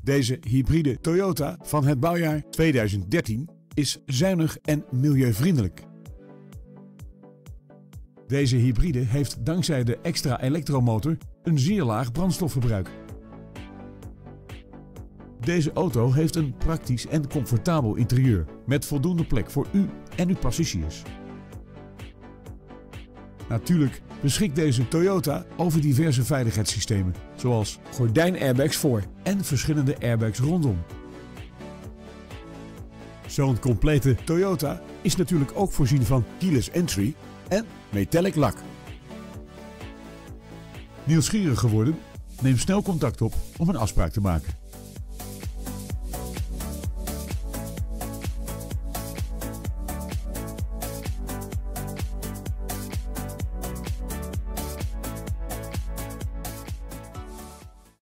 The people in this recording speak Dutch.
Deze hybride Toyota van het bouwjaar 2013 is zuinig en milieuvriendelijk. Deze hybride heeft dankzij de extra elektromotor een zeer laag brandstofverbruik. Deze auto heeft een praktisch en comfortabel interieur met voldoende plek voor u en uw passagiers. Natuurlijk beschikt deze Toyota over diverse veiligheidssystemen, zoals gordijnairbags voor en verschillende airbags rondom. Zo'n complete Toyota is natuurlijk ook voorzien van keyless entry en metallic lak. Nieuwsgierig geworden? Neem snel contact op om een afspraak te maken.